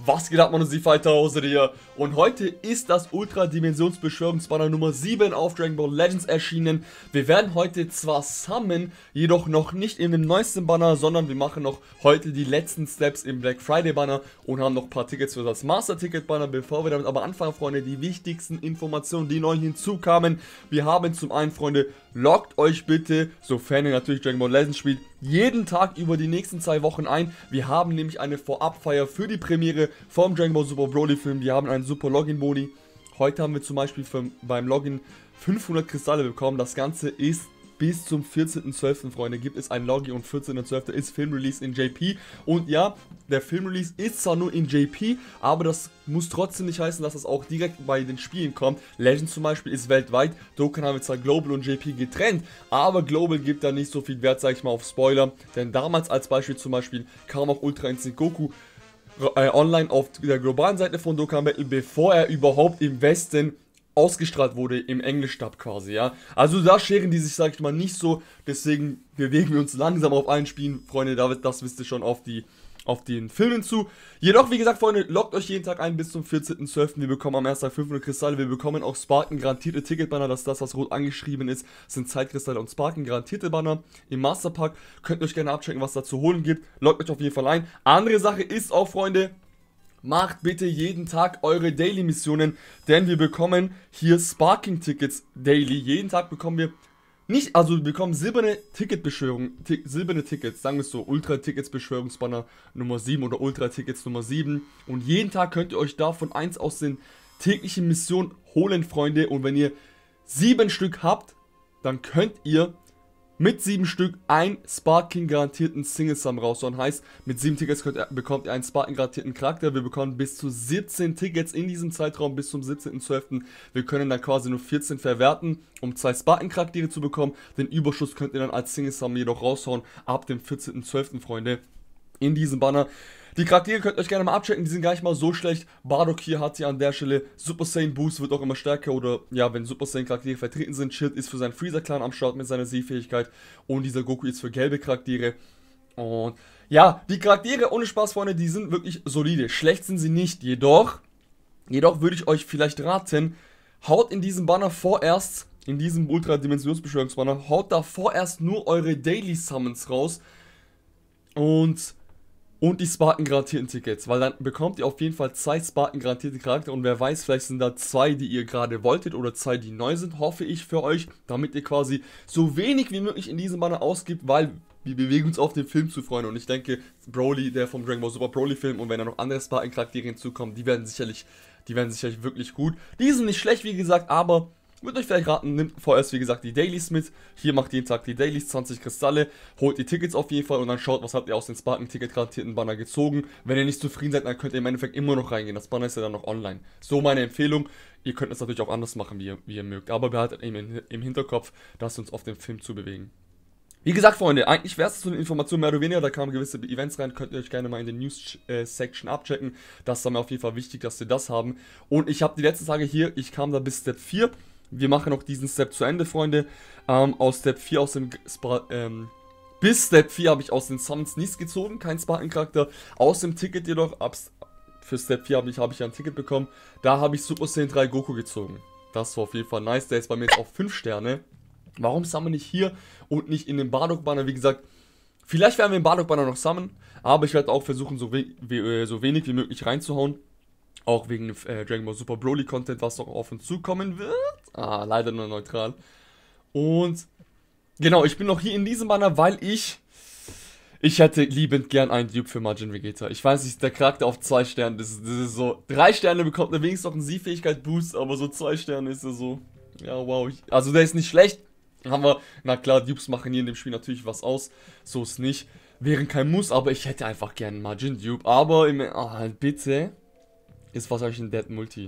Was geht ab, Mann, und die Fighter Hause hier? Und heute ist das Ultra-Dimensionsbeschwörungsbanner Nummer 7 auf Dragon Ball Legends erschienen. Wir werden heute zwar summon, jedoch noch nicht in dem neuesten Banner, sondern wir machen noch heute die letzten Steps im Black Friday Banner und haben noch ein paar Tickets für das Master Ticket Banner. Bevor wir damit aber anfangen, Freunde, die wichtigsten Informationen, die neu hinzukamen. Wir haben zum einen, Freunde, loggt euch bitte, sofern ihr natürlich Dragon Ball Legends spielt, jeden Tag über die nächsten 2 Wochen ein. Wir haben nämlich eine Vorabfeier für die Premiere vom Dragon Ball Super Broly Film. Wir haben einen super Login-Boni. Heute haben wir zum Beispiel beim Login 500 Kristalle bekommen. Das Ganze ist bis zum 14.12. Freunde, gibt es ein Login und 14.12. ist Filmrelease in JP. Und ja, der Filmrelease ist zwar nur in JP, aber das muss trotzdem nicht heißen, dass es auch direkt bei den Spielen kommt. Legends zum Beispiel ist weltweit, Dokkan haben wir zwar Global und JP getrennt, aber Global gibt da nicht so viel Wert, sag ich mal, auf Spoiler. Denn damals als Beispiel zum Beispiel kam auch Ultra Instinct Goku online auf der globalen Seite von Dokkan Battle, bevor er überhaupt im Westen ausgestrahlt wurde, im Englisch-Dub quasi, ja. Also da scheren die sich, sag ich mal, nicht so, deswegen bewegen wir uns langsam auf allen Spielen, Freunde, das wisst ihr schon, auf den Filmen zu. Jedoch, wie gesagt, Freunde, loggt euch jeden Tag ein bis zum 14.12. Wir bekommen am ersten Tag 500 Kristalle, wir bekommen auch Sparken garantierte Ticketbanner, das ist das, was rot angeschrieben ist, sind Zeitkristalle und Sparken garantierte Banner. Im Masterpack könnt ihr euch gerne abchecken, was da zu holen gibt, loggt euch auf jeden Fall ein. Andere Sache ist auch, Freunde, macht bitte jeden Tag eure Daily-Missionen, denn wir bekommen hier Sparking-Tickets daily. Jeden Tag bekommen wir nicht, also wir bekommen silberne silberne Tickets, sagen wir es so, Ultra-Tickets-Beschwörungsbanner Nummer 7 oder Ultra-Tickets Nummer 7. Und jeden Tag könnt ihr euch davon eins aus den täglichen Missionen holen, Freunde. Und wenn ihr 7 Stück habt, dann könnt ihr mit 7 Stück ein Sparking garantierten Single Sum raushauen. Heißt, mit 7 Tickets bekommt ihr einen Sparking garantierten Charakter. Wir bekommen bis zu 17 Tickets in diesem Zeitraum bis zum 17.12. Wir können dann quasi nur 14 verwerten, um 2 Sparking Charaktere zu bekommen. Den Überschuss könnt ihr dann als Single Sum jedoch raushauen ab dem 14.12. Freunde. In diesem Banner. Die Charaktere könnt ihr euch gerne mal abchecken, die sind gar nicht mal so schlecht. Bardock hier hat sie an der Stelle, Super Saiyan Boost wird auch immer stärker, oder ja, wenn Super Saiyan Charaktere vertreten sind. Schild ist für seinen Freezer Clan am Start mit seiner Sehfähigkeit und dieser Goku ist für gelbe Charaktere. Und ja, die Charaktere, ohne Spaß, Freunde, die sind wirklich solide. Schlecht sind sie nicht, jedoch würde ich euch vielleicht raten, haut in diesem Banner vorerst, in diesem Ultra-Dimensionsbeschwörungsbanner, haut da vorerst nur eure Daily Summons raus und die Sparken-garantierten Tickets, weil dann bekommt ihr auf jeden Fall 2 Sparken-garantierte Charakter und wer weiß, vielleicht sind da 2, die ihr gerade wolltet oder 2, die neu sind, hoffe ich für euch, damit ihr quasi so wenig wie möglich in diesem Banner ausgibt, weil wir bewegen uns auf den Film zu, Freunde, und ich denke, Broly, der vom Dragon Ball Super Broly Film, und wenn da noch andere Sparken-Charaktere hinzukommen, die werden sicherlich wirklich gut. Die sind nicht schlecht, wie gesagt, aber würde euch vielleicht raten, nimmt vorerst wie gesagt die Dailies mit. Hier macht jeden Tag die Dailies, 20 Kristalle, holt die Tickets auf jeden Fall und dann schaut, was habt ihr aus den Sparken-Ticket garantierten Banner gezogen. Wenn ihr nicht zufrieden seid, dann könnt ihr im Endeffekt immer noch reingehen. Das Banner ist ja dann noch online. So meine Empfehlung. Ihr könnt es natürlich auch anders machen, wie ihr mögt. Aber behaltet eben im Hinterkopf, dass wir uns auf den Film zubewegen. Wie gesagt, Freunde, eigentlich wäre es zu den Informationen mehr oder weniger, da kamen gewisse Events rein, könnt ihr euch gerne mal in den News-Section abchecken. Das ist dann mir auf jeden Fall wichtig, dass wir das haben. Und ich habe die letzten Tage hier, ich kam da bis Step 4. Wir machen noch diesen Step zu Ende, Freunde. Aus Step 4, bis Step 4 habe ich aus den Summons nichts gezogen, kein Spartan-Charakter. Aus dem Ticket jedoch, für Step 4 habe ich ein Ticket bekommen. Da habe ich Super Saiyan 3 Goku gezogen. Das war auf jeden Fall nice, der ist bei mir jetzt auf 5 Sterne. Warum summon ich hier und nicht in dem Bardock-Banner? Wie gesagt, vielleicht werden wir im Bardock-Banner noch summonen, aber ich werde auch versuchen, so wenig wie möglich reinzuhauen. Auch wegen Dragon Ball Super Broly Content, was noch auf uns zukommen wird. Leider nur neutral. Und genau, ich bin noch hier in diesem Banner, weil ich hätte liebend gern einen Dupe für Majin Vegeta. Ich weiß nicht, der Charakter auf 2 Sternen, das ist so, 3 Sterne bekommt er wenigstens noch einen Sehfähigkeit-Boost, aber so 2 Sterne ist er so, ja wow. Also der ist nicht schlecht, haben wir, na klar, Dupes machen hier in dem Spiel natürlich was aus, so ist nicht. Wären kein Muss, aber ich hätte einfach gern einen Majin Dupe, aber bitte. Ist wahrscheinlich ein Dead Multi.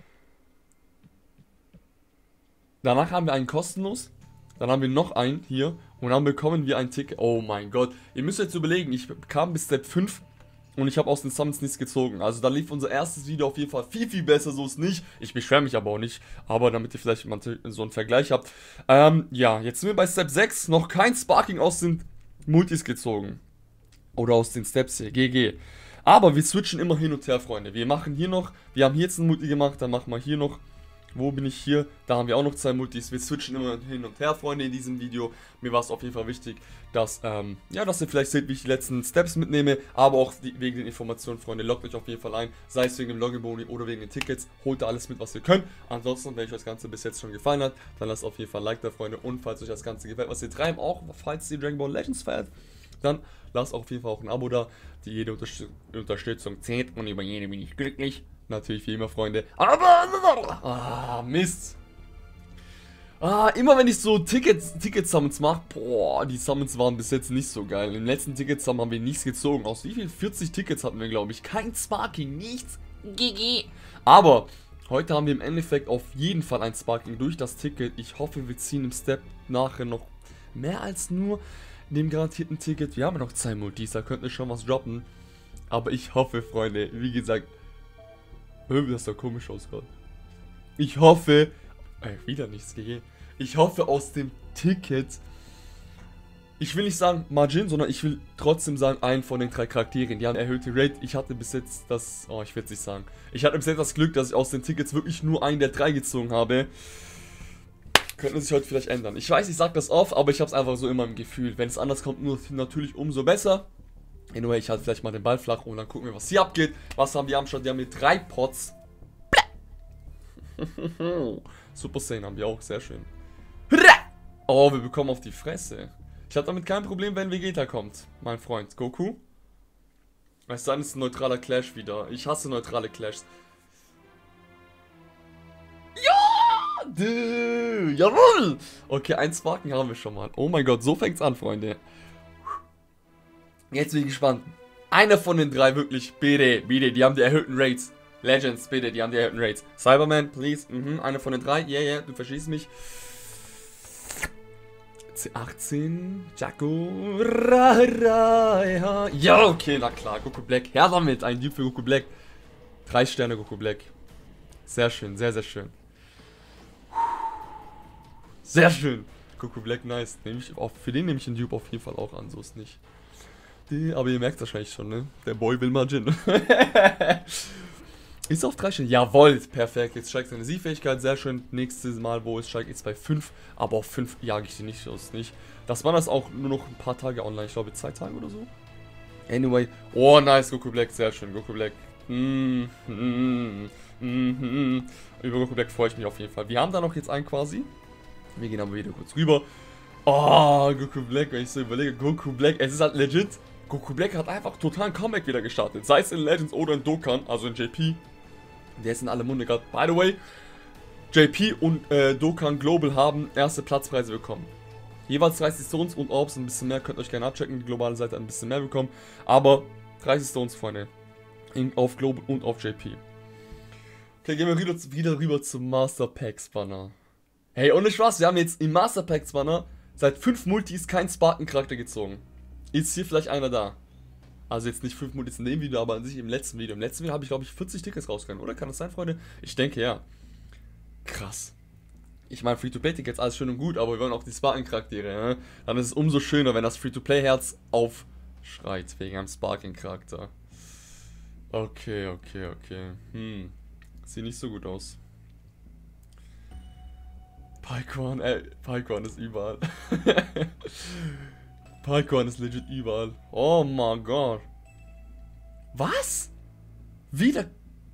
Danach haben wir einen kostenlos. Dann haben wir noch einen hier. Und dann bekommen wir ein Ticket. Oh mein Gott. Ihr müsst jetzt überlegen, ich kam bis Step 5. Und ich habe aus den Summons nichts gezogen. Also da lief unser erstes Video auf jeden Fall viel besser. So ist nicht. Ich beschwere mich aber auch nicht. Aber damit ihr vielleicht mal so einen Vergleich habt. Ja, jetzt sind wir bei Step 6. Noch kein Sparking aus den Multis gezogen. Oder aus den Steps hier. GG. Aber wir switchen immer hin und her, Freunde. Wir machen hier noch, wir haben hier jetzt ein Multi gemacht, dann machen wir hier noch. Wo bin ich hier? Da haben wir auch noch 2 Multis. Wir switchen immer hin und her, Freunde, in diesem Video. Mir war es auf jeden Fall wichtig, dass, ja, dass ihr vielleicht seht, wie ich die letzten Steps mitnehme. Aber auch wegen den Informationen, Freunde, loggt euch auf jeden Fall ein. Sei es wegen dem Login-Boni oder wegen den Tickets. Holt da alles mit, was ihr könnt. Ansonsten, wenn euch das Ganze bis jetzt schon gefallen hat, dann lasst auf jeden Fall ein Like da, Freunde. Und falls euch das Ganze gefällt, was ihr treiben, auch falls ihr Dragon Ball Legends feiert, dann lasst auf jeden Fall auch ein Abo da. Jede Unterstützung zählt und über jede bin ich glücklich. Natürlich wie immer, Freunde. Aber Mist. Immer wenn ich so Ticket-Summons mache, boah, die Summons waren bis jetzt nicht so geil. Im letzten Ticket-Summon haben wir nichts gezogen. Aus wie viel? 40 Tickets hatten wir, glaube ich. Kein Sparking, nichts. GG. Aber heute haben wir im Endeffekt auf jeden Fall ein Sparking durch das Ticket. Ich hoffe, wir ziehen im Step nachher noch mehr als nur dem garantierten Ticket. Wir haben noch 2 Multis, da könnten wir schon was droppen. Aber ich hoffe, Freunde, wie gesagt, das sah komisch aus gerade. Ich hoffe, wieder nichts gegeben. Ich hoffe aus dem Ticket, ich will nicht sagen Margin, sondern ich will trotzdem sagen, einen von den 3 Charakteren, die haben erhöhte Rate. Ich hatte bis jetzt das, ich will es nicht sagen. Ich hatte bis jetzt das Glück, dass ich aus den Tickets wirklich nur einen der 3 gezogen habe. Könnte sich heute vielleicht ändern. Ich weiß, ich sag das oft, aber ich habe es einfach so immer im Gefühl. Wenn es anders kommt, nur natürlich umso besser. Anyway, ich halte vielleicht mal den Ball flach und dann gucken wir, was hier abgeht. Was haben die am Start? Die haben hier 3 Pots. Super Saiyan haben wir auch, sehr schön. Oh, wir bekommen auf die Fresse. Ich habe damit kein Problem, wenn Vegeta kommt, mein Freund. Goku? Weißt du, dann ist ein neutraler Clash wieder. Ich hasse neutrale Clashs. Ja! Jawohl! Okay, ein Sparken haben wir schon mal. Oh mein Gott, so fängt's an, Freunde. Jetzt bin ich gespannt. Einer von den 3 wirklich, bitte, die haben die erhöhten Rates. Legends, bitte, die haben die erhöhten Rates. Cyberman, please, einer von den 3, yeah, du verstehst mich. C18, Jaco, ja, okay, na klar, Goku Black, her damit, ein Dupe für Goku Black. 3 Sterne Goku Black. Sehr schön, sehr, sehr schön. Sehr schön. Goku Black, nice. Für den nehme ich den Dupe auf jeden Fall auch an, so ist nicht. Aber ihr merkt es wahrscheinlich schon, ne? Der Boy will Margin. Ist auf 3 Sterne. Jawohl, perfekt. Jetzt steigt seine Siegfähigkeit. Sehr schön. Nächstes Mal, wo es steigt, ist bei 5. Aber auf 5 jage ich die nicht, so ist nicht. Das war das auch nur noch ein paar Tage online. Ich glaube 2 Tage oder so. Anyway. Oh, nice. Goku Black. Sehr schön. Goku Black. Über Goku Black freue ich mich auf jeden Fall. Wir haben da noch jetzt einen quasi. Wir gehen aber wieder kurz rüber. Oh, Goku Black, wenn ich so überlege. Goku Black, es ist halt legit. Goku Black hat einfach totalen Comeback wieder gestartet. Sei es in Legends oder in Dokkan, also in JP. Der ist in aller Munde gerade. By the way, JP und Dokkan Global haben erste Platzpreise bekommen. Jeweils 30 Stones und Orbs ein bisschen mehr. Könnt ihr euch gerne abchecken. Die globale Seite ein bisschen mehr bekommen. Aber 30 Stones, Freunde. Auf Global und auf JP. Okay, gehen wir wieder rüber zum Master Packs Banner. Hey, ohne Spaß, wir haben jetzt im Master Packs Banner seit 5 Multis keinen Spartan-Charakter gezogen. Ist hier vielleicht einer da? Also jetzt nicht 5 Multis in dem Video, aber an sich im letzten Video. Im letzten Video habe ich, glaube ich, 40 Tickets rausgegangen, oder? Kann das sein, Freunde? Ich denke, ja. Krass. Ich meine, Free-to-Play-Tickets, alles schön und gut, aber wir wollen auch die Sparking-Charaktere, ne? Dann ist es umso schöner, wenn das Free-to-Play-Herz aufschreit, wegen einem Sparking-Charakter. Okay. Sieht nicht so gut aus. Pycorn, Pycorn ist überall. Pycorn ist legit überall. Oh mein Gott. Was? Wieder?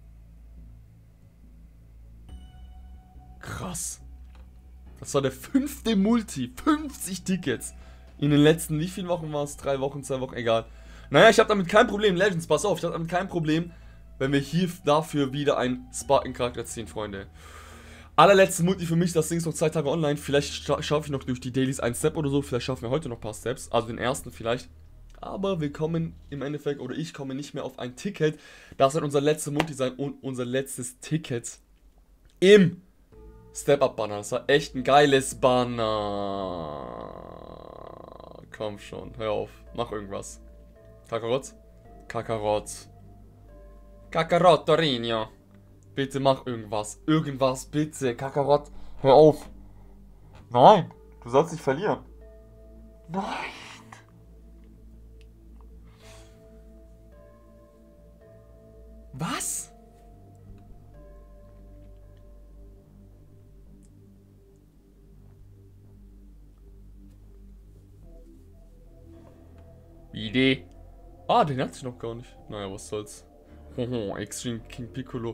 Krass. Das war der 5. Multi. 50 Tickets. In den letzten, wie viele Wochen war es? 3 Wochen, 2 Wochen, egal. Naja, ich habe damit kein Problem. Legends, pass auf, ich habe damit kein Problem, wenn wir hier dafür wieder einen Spartan-Charakter ziehen, Freunde. Allerletzte Multi für mich, das Ding ist noch 2 Tage online. Vielleicht schaffe ich noch durch die Dailies einen Step oder so. Vielleicht schaffen wir heute noch ein paar Steps. Also den ersten vielleicht. Aber wir kommen im Endeffekt, oder ich komme nicht mehr auf ein Ticket. Das wird unser letztes Multi sein und unser letztes Ticket im Step-Up-Banner. Das war echt ein geiles Banner. Komm schon, hör auf. Mach irgendwas. Kakarot? Kakarot. Kakarot, Torinho. Bitte mach irgendwas. Irgendwas, bitte. Kakarot, hör auf. Nein, du sollst nicht verlieren. Nein. Was? Idee. Ah, den hat sie noch gar nicht. Naja, was soll's. Hoho, Extreme King Piccolo.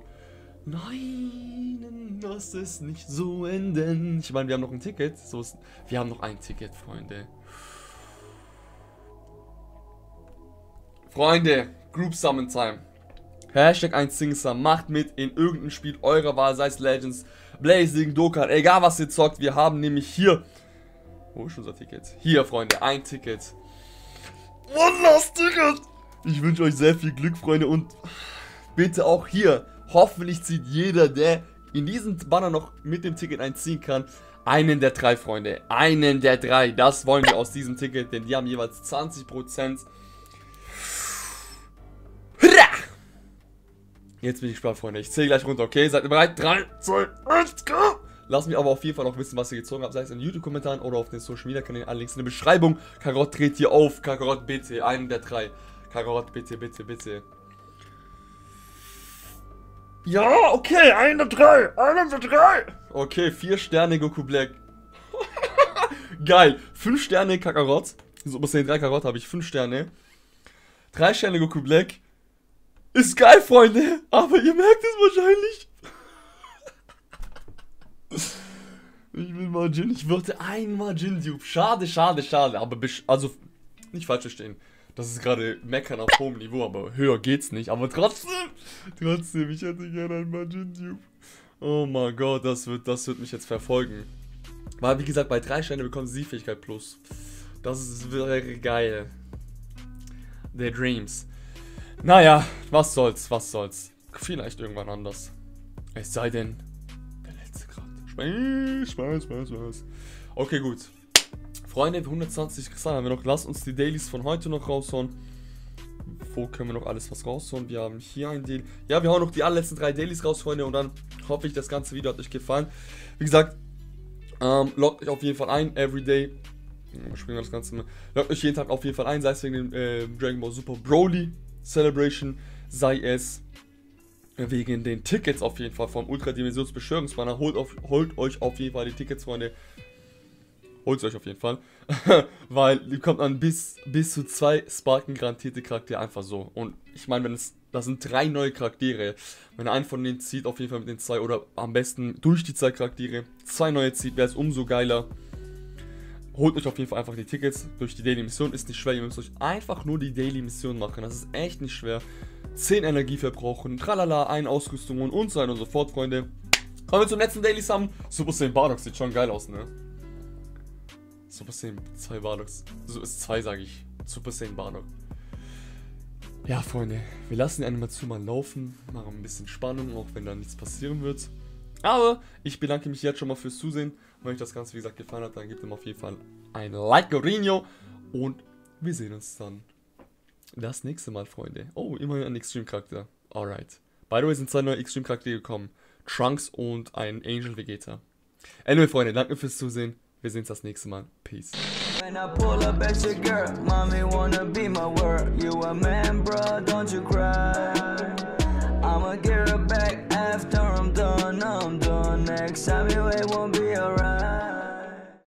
Nein, lass es nicht so enden. Ich meine, wir haben noch ein Ticket. Wir haben noch ein Ticket, Freunde. Freunde, Group Summon Time. Hashtag 1 Singstar, macht mit in irgendeinem Spiel eurer Wahl, sei es Legends, Blazing, Dokkan, egal was ihr zockt. Wir haben nämlich hier... Wo ist unser Ticket? Hier, Freunde, ein Ticket. One last Ticket! Ich wünsche euch sehr viel Glück, Freunde, und bitte auch hier, hoffentlich zieht jeder, der in diesem Banner noch mit dem Ticket einziehen kann, einen der 3, Freunde. Einen der 3, das wollen wir aus diesem Ticket, denn die haben jeweils 20%. Jetzt bin ich gespannt, Freunde. Ich zähle gleich runter, okay? Seid ihr bereit? 3, 2, 1, go! Lasst mich aber auf jeden Fall noch wissen, was ihr gezogen habt, sei es in den YouTube-Kommentaren oder auf den Social Media Kanälen. Alle Links in der Beschreibung. Kakarott dreht hier auf. Kakarott, bitte. Einen der 3. Kakarott, bitte, bitte, bitte. Ja, okay. Einen der 3. Einen der 3. Okay, 4 Sterne Goku Black. Geil. 5 Sterne Kakarott. Super Saiyan 3 Kakarott habe ich 5 Sterne. 3 Sterne Goku Black. Ist geil, Freunde. Aber ihr merkt es wahrscheinlich. Ich will Majin, ich würde ein Majin Dupe. Schade, schade, schade. Aber also, nicht falsch verstehen. Das ist gerade Meckern auf hohem Niveau, aber höher geht's nicht. Aber trotzdem, ich hätte gerne ein Majin Dupe. Oh mein Gott, das wird mich jetzt verfolgen. Weil, wie gesagt, bei 3 Sterne bekommen sie Fähigkeit plus. Das wäre geil. Der Dreams. Naja, was soll's. Vielleicht irgendwann anders. Es sei denn, der letzte Grad. Spaß. Okay, gut. Freunde, 120 Kristall haben wir noch. Lasst uns die Dailies von heute noch raushauen. Wo können wir noch alles was raushauen? Wir haben hier ein Daily. Ja, wir hauen noch die allerletzten 3 Dailies raus, Freunde. Und dann hoffe ich, das ganze Video hat euch gefallen. Wie gesagt, loggt euch auf jeden Fall ein. Everyday. Springen wir das Ganze mal. Loggt euch jeden Tag auf jeden Fall ein. Sei es wegen dem Dragon Ball Super Broly Celebration, sei es wegen den Tickets auf jeden Fall vom Ultradimensionsbeschwörungsbanner. Holt euch auf jeden Fall die Tickets, Freunde. Holt euch auf jeden Fall. Weil ihr kommt an bis zu 2 Sparken garantierte Charaktere einfach so. Und ich meine, das sind 3 neue Charaktere. Wenn ihr einen von denen zieht, auf jeden Fall mit den 2 oder am besten durch die 2 Charaktere 2 neue zieht, wäre es umso geiler. Holt euch auf jeden Fall einfach die Tickets durch die Daily Mission. Ist nicht schwer, ihr müsst euch einfach nur die Daily Mission machen. Das ist echt nicht schwer. 10 Energie verbrauchen, tralala, 1 Ausrüstungen und so weiter und so fort, Freunde. Kommen wir zum letzten Daily Summon. Super Saiyan Bardock sieht schon geil aus, ne? Super Saiyan 2 Bardocks. So ist 2, sage ich. Super Saiyan Bardock. Ja, Freunde, wir lassen die Animation mal laufen. Machen ein bisschen Spannung, auch wenn da nichts passieren wird. Aber ich bedanke mich jetzt schon mal fürs Zusehen. Wenn euch das Ganze, wie gesagt, gefallen hat, dann gebt ihm auf jeden Fall ein Like, Gorinho. Und wir sehen uns dann das nächste Mal, Freunde. Oh, immerhin ein Extreme-Charakter. Alright. By the way, sind 2 neue Extreme-Charaktere gekommen. Trunks und ein Angel Vegeta. Anyway, Freunde, danke fürs Zusehen. Wir sehen uns das nächste Mal. Peace. When I pull up at your girl, mommy wanna be my word. You a man, bro, don't you cry. I'ma get her back after I'm done. Next time you it won't be alright.